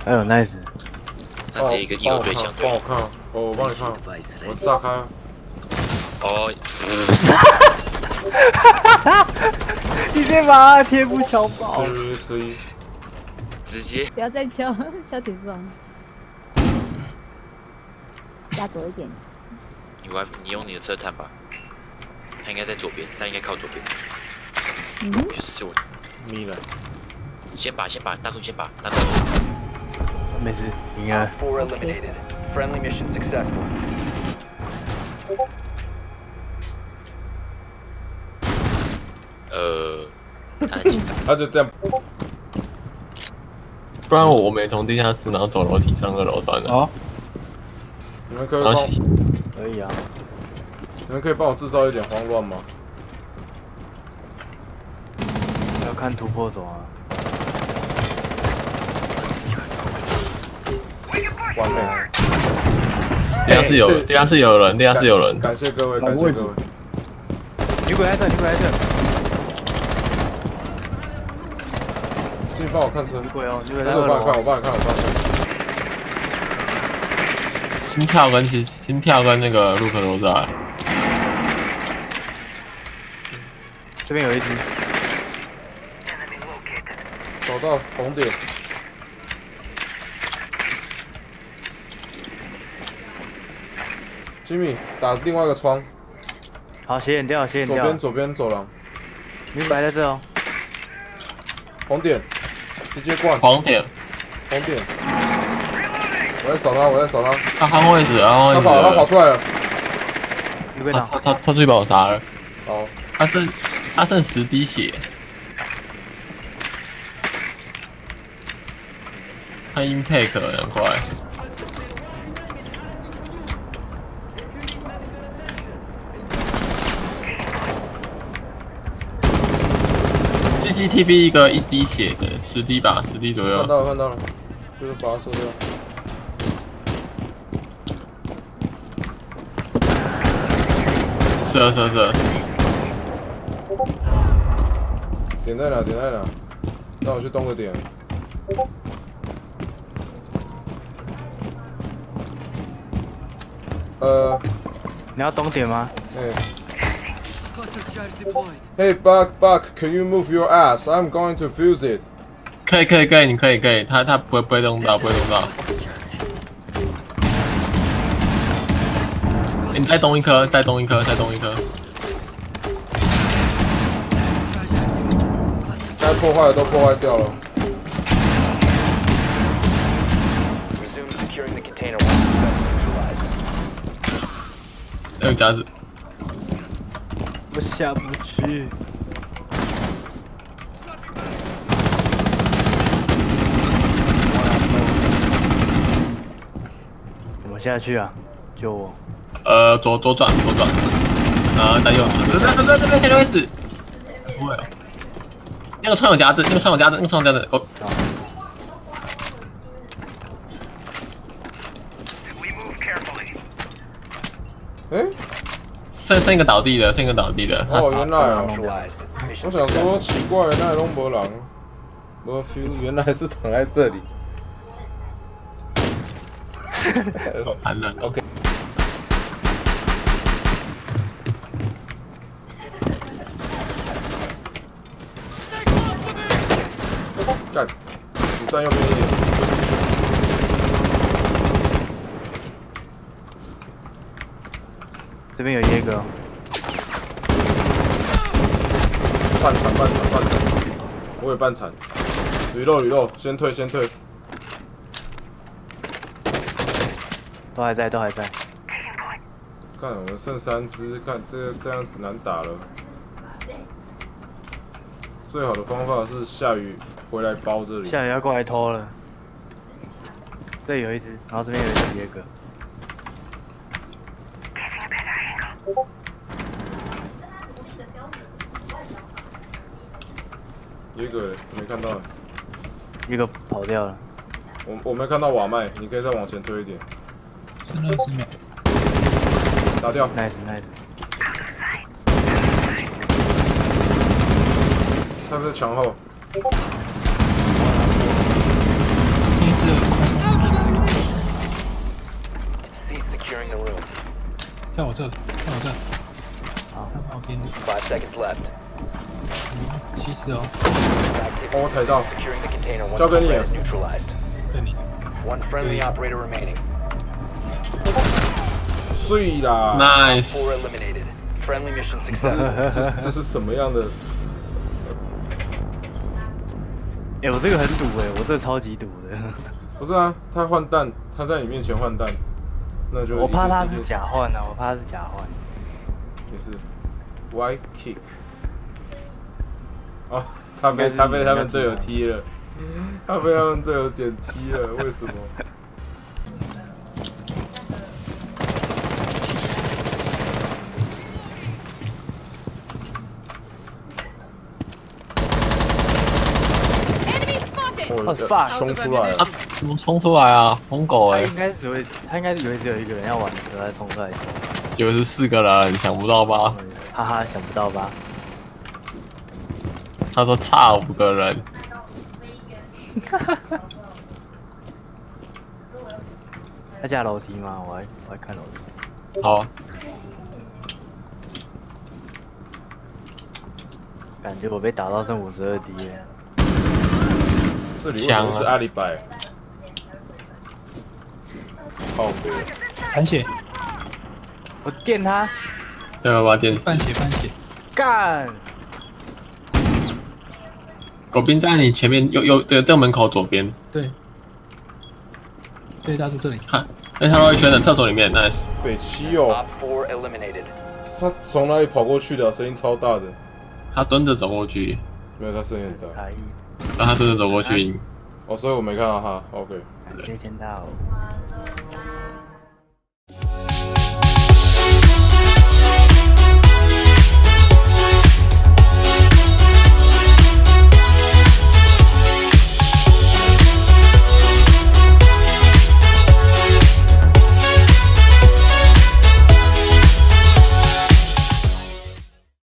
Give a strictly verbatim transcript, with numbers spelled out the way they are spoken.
哎呦 ，nice！ 它是一个一二对象， 帮我看，我我帮你看，我炸开。 哦， 你别把贴布敲爆！ 是是， 直接不要再敲敲铁丝网，压左一点。 你外你用你的车探吧，他应该在左边，他应该靠左边。 嗯， 就是我。 咪了。 先把先把大叔先把大叔。 没事，应该。 Four eliminated. Friendly mission successful. 呃，他很紧张。 他就这样。 不然我没从地下室，然后走楼梯上二楼算了。 哦。 你们可以帮， 可以啊。 你们可以帮我制造一点慌乱吗？ 要看突破手啊。 完美。 地下室有，地下室有人，地下室有人。 感谢各位，感谢各位。 女鬼在这，女鬼在这。 请你帮我看车。 女鬼哦，女鬼在我二楼。 帮你看，我帮你看，我帮你看。 心跳跟其心跳跟那个路克都在。 这边有一只。 找到红点。Jimmy 打另外一个窗。 好，斜眼掉，斜眼掉。 左边左边走廊。 女鬼在这哦。 红点，直接灌。 黄点。 红点。我在扫他，我在扫他。 他换位置，他换位置。 他跑，他跑出来了。 他他他他出去把我杀了。 好。 他剩他剩十滴血。他 impact 很快。C C T V 一个一滴血的，十滴吧，十滴左右。 看到了，看到了，就是把它射掉。 射射射！ 点在哪？点在哪？让我去动个点。呃， 你要东点吗？ 哎。Hey Buck Buck, can you move your ass? I'm going to fuse it. 可以可以可以，你可以可以，他他不会不会动到，不会动到。你再动一颗，再动一颗，再动一颗。 该破坏的都破坏掉了。 那个夹子。 我下不去。怎么下去啊？救我！ 呃，左左转，左转，然后再右。这这这这边前面会死。不会哦。那个窗有夹子，那个窗有夹子，那个窗有夹子。哦。 哎。 剩剩一个倒地的，剩一个倒地的。 哦，原来啊！我想说奇怪，那龙博狼，我 feel 原来是躺在这里。 好残忍。 OK。干，你站右边一点。 这边有耶哥。 半残，半残，半残，我也半残。捋肉，捋肉，先退，先退。 都还在，都还在。 看，我们剩三只，看这个这样子难打了。最好的方法是下雨回来包这里。 下雨要过来偷了。这里有一只，然后这边有一只耶哥。 耶哥没看到， 一个跑掉了。 我我没看到瓦麦，你可以再往前推一点。 剩二十秒。 打掉 ，nice nice。 他在墙后。 一只在我这，在我这， 好， 他旁边 Five seconds left. 七十哦， 哦，我踩到， Securing the container once 交 the 给你 threat 了 is neutralized. 这里 One friendly operator remaining. 碎啦！ ，nice， Four eliminated. Friendly mission 这 successful. 这是这是什么样的？ 哎、我这个很赌哎、我这个超级赌的。 不是啊，他换弹，他在你面前换弹，那就我怕他是一定假换啊，我怕他是假换。 也是 Y kick。哦，他被他被他们队友踢了，他被他们队友点踢了，为什么？ 哦 fuck 冲出来了！ 啊，怎么冲出来啊？疯狗哎、 他应该是只会，他应该是以为只有一个人要玩的时候才冲出来的。 以为是四个人，想不到吧？ 哈哈，想不到吧？ 他说差五个人， 他下楼梯吗？我还我还看楼梯。 好， 感觉我被打到剩五十二滴了。 这里为什么是阿里白？靠背， 残血， 我电他， 对吧？把电视半血半血， 干！ 狗兵在你前面，右右这个这个门口左边， 对，对，大叔这里， 看，哎，他绕一圈的厕所里面 ，nice。 北七哦， Op four eliminated. 他从哪里跑过去的？声音超大的。 他蹲着走过去， 没有，他声音很大。 台一， 然后他蹲着走过去， 哦，所以我没看到他。OK。 感谢天大哦。